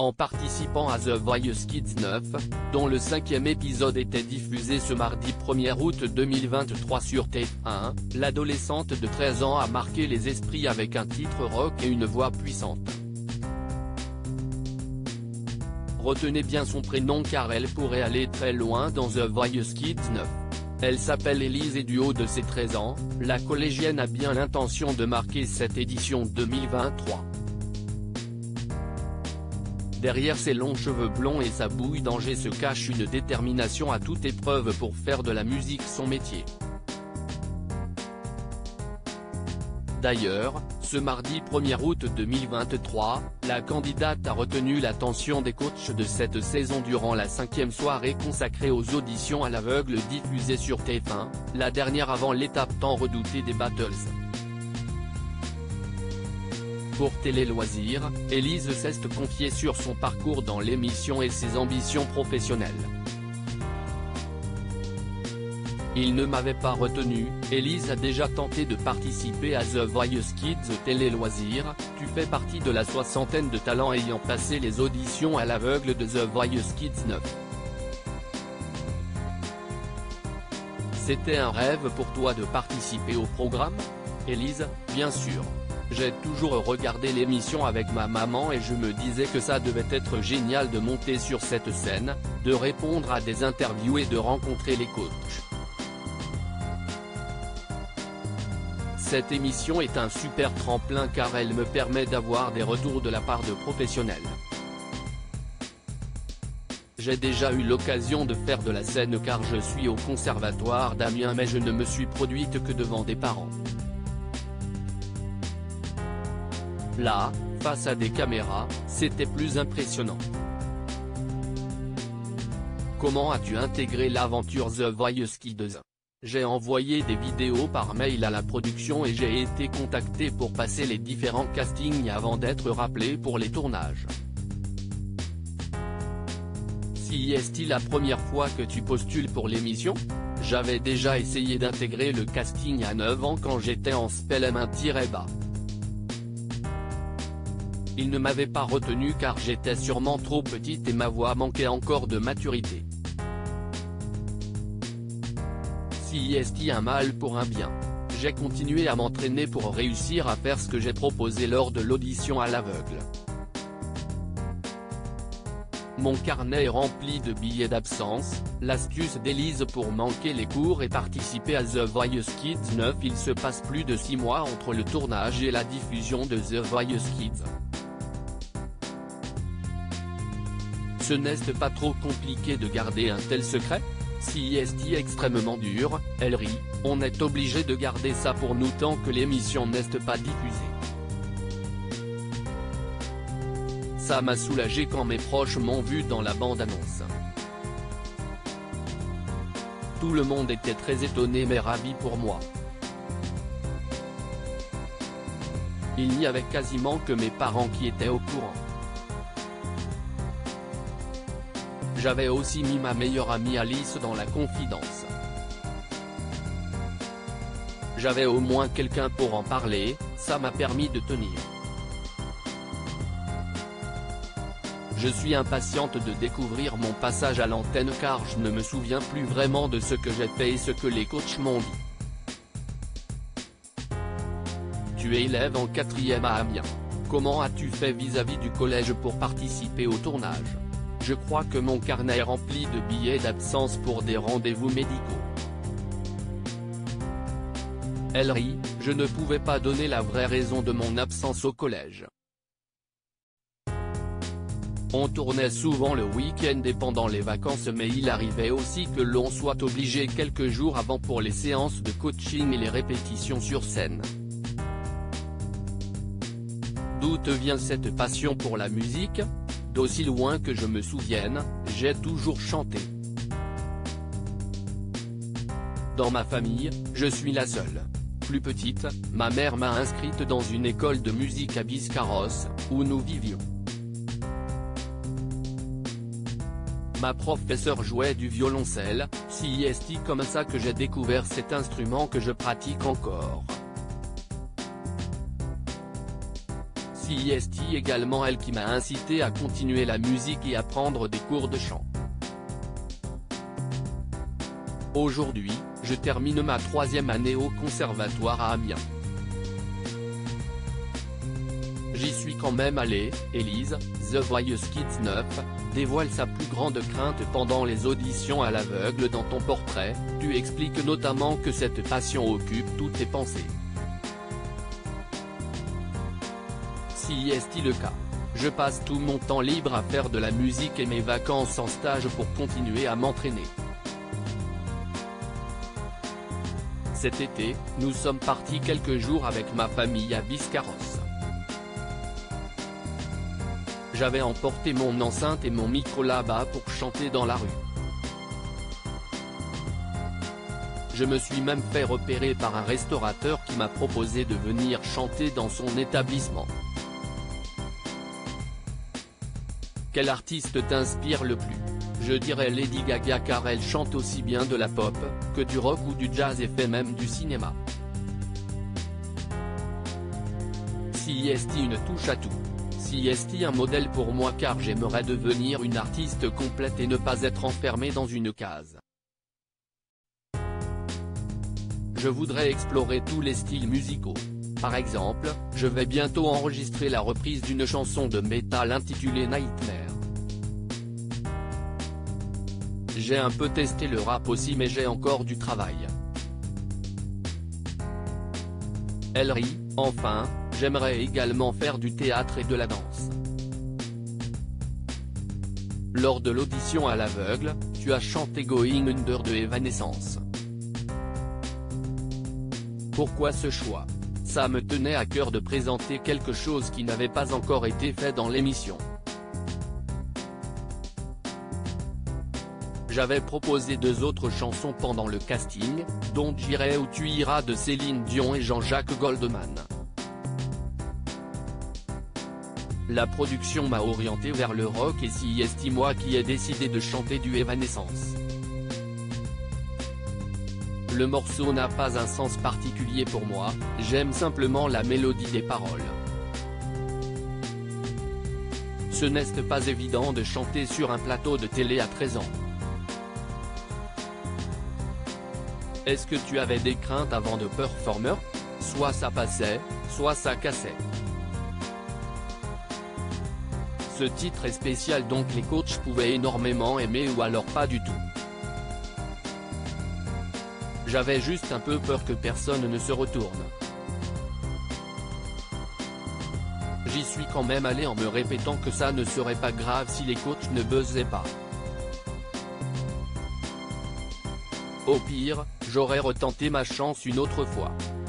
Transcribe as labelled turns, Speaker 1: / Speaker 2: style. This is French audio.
Speaker 1: en participant à The Voice Kids 9, dont le 5e épisode était diffusé ce mardi 1er août 2023 sur TF1, l'adolescente de 13 ans a marqué les esprits avec un titre rock et une voix puissante. Retenez bien son prénom car elle pourrait aller très loin dans The Voice Kids 9. Elle s'appelle Elise et du haut de ses 13 ans, la collégienne a bien l'intention de marquer cette édition 2023. Derrière ses longs cheveux blonds et sa bouille d'Angers se cache une détermination à toute épreuve pour faire de la musique son métier. D'ailleurs, ce mardi 1er août 2023, la candidate a retenu l'attention des coachs de cette saison durant la 5e soirée consacrée aux auditions à l'aveugle diffusée sur TF1, la dernière avant l'étape tant redoutée des Battles. Pour Télé Loisirs, Elise s'est confiée sur son parcours dans l'émission et ses ambitions professionnelles. Il ne m'avait pas retenu, Elise a déjà tenté de participer à The Voice Kids Télé Loisirs, tu fais partie de la soixantaine de talents ayant passé les auditions à l'aveugle de The Voice Kids 9. C'était un rêve pour toi de participer au programme ? Elise, bien sûr. J'ai toujours regardé l'émission avec ma maman et je me disais que ça devait être génial de monter sur cette scène, de répondre à des interviews et de rencontrer les coachs. Cette émission est un super tremplin car elle me permet d'avoir des retours de la part de professionnels. J'ai déjà eu l'occasion de faire de la scène car je suis au conservatoire d'Amiens mais je ne me suis produite que devant des parents. Là, face à des caméras, c'était plus impressionnant. Comment as-tu intégré l'aventure The Voice Kids ? J'ai envoyé des vidéos par mail à la production et j'ai été contacté pour passer les différents castings avant d'être rappelé pour les tournages. Si est-il la première fois que tu postules pour l'émission ? J'avais déjà essayé d'intégrer le casting à 9 ans quand j'étais en SPELM1-bas. Il ne m'avait pas retenu car j'étais sûrement trop petite et ma voix manquait encore de maturité. Si est un mal pour un bien. J'ai continué à m'entraîner pour réussir à faire ce que j'ai proposé lors de l'audition à l'aveugle. Mon carnet est rempli de billets d'absence, l'astuce d'Elise pour manquer les cours et participer à The Voice Kids 9. Il se passe plus de 6 mois entre le tournage et la diffusion de The Voice Kids. Ce n'est pas trop compliqué de garder un tel secret ? Si est extrêmement dur, elle rit, on est obligé de garder ça pour nous tant que l'émission n'est pas diffusée. Ça m'a soulagé quand mes proches m'ont vu dans la bande-annonce. Tout le monde était très étonné mais ravi pour moi. Il n'y avait quasiment que mes parents qui étaient au courant. J'avais aussi mis ma meilleure amie Alice dans la confidence. J'avais au moins quelqu'un pour en parler, ça m'a permis de tenir. Je suis impatiente de découvrir mon passage à l'antenne car je ne me souviens plus vraiment de ce que j'ai fait et ce que les coachs m'ont dit. Tu es élève en 4e à Amiens. Comment as-tu fait vis-à-vis du collège pour participer au tournage ? Je crois que mon carnet est rempli de billets d'absence pour des rendez-vous médicaux. Elle rit, je ne pouvais pas donner la vraie raison de mon absence au collège. On tournait souvent le week-end et pendant les vacances mais il arrivait aussi que l'on soit obligé quelques jours avant pour les séances de coaching et les répétitions sur scène. D'où te vient cette passion pour la musique ? D'aussi loin que je me souvienne, j'ai toujours chanté. Dans ma famille, je suis la seule. Plus petite, ma mère m'a inscrite dans une école de musique à Biscarrosse, où nous vivions. Ma professeure jouait du violoncelle, c'est comme ça que j'ai découvert cet instrument que je pratique encore. C'est également elle qui m'a incité à continuer la musique et à prendre des cours de chant. Aujourd'hui, je termine ma 3e année au conservatoire à Amiens. J'y suis quand même allé. Élise, The Voice Kids 9, dévoile sa plus grande crainte pendant les auditions à l'aveugle. Dans ton portrait, tu expliques notamment que cette passion occupe toutes tes pensées. Si est le cas. Je passe tout mon temps libre à faire de la musique et mes vacances en stage pour continuer à m'entraîner. Cet été, nous sommes partis quelques jours avec ma famille à Biscarrosse. J'avais emporté mon enceinte et mon micro là-bas pour chanter dans la rue. Je me suis même fait repérer par un restaurateur qui m'a proposé de venir chanter dans son établissement. Quel artiste t'inspire le plus? Je dirais Lady Gaga car elle chante aussi bien de la pop, que du rock ou du jazz et fait même du cinéma. C'est une touche à tout. C'est un modèle pour moi car j'aimerais devenir une artiste complète et ne pas être enfermé dans une case. Je voudrais explorer tous les styles musicaux. Par exemple, je vais bientôt enregistrer la reprise d'une chanson de métal intitulée Nightmare. J'ai un peu testé le rap aussi mais j'ai encore du travail. Elle rit, enfin, j'aimerais également faire du théâtre et de la danse. Lors de l'audition à l'aveugle, tu as chanté Going Under de Evanescence. Pourquoi ce choix? Ça me tenait à cœur de présenter quelque chose qui n'avait pas encore été fait dans l'émission. J'avais proposé 2 autres chansons pendant le casting, dont J'irai où tu iras de Céline Dion et Jean-Jacques Goldman. La production m'a orienté vers le rock et c'est moi qui ai décidé de chanter du Evanescence. Le morceau n'a pas un sens particulier pour moi, j'aime simplement la mélodie des paroles. Ce n'est pas évident de chanter sur un plateau de télé à 13 ans. Est-ce que tu avais des craintes avant de performer? Soit ça passait, soit ça cassait. Ce titre est spécial donc les coachs pouvaient énormément aimer ou alors pas du tout. J'avais juste un peu peur que personne ne se retourne. J'y suis quand même allé en me répétant que ça ne serait pas grave si les coachs ne buzzaient pas. Au pire, j'aurais retenté ma chance une autre fois.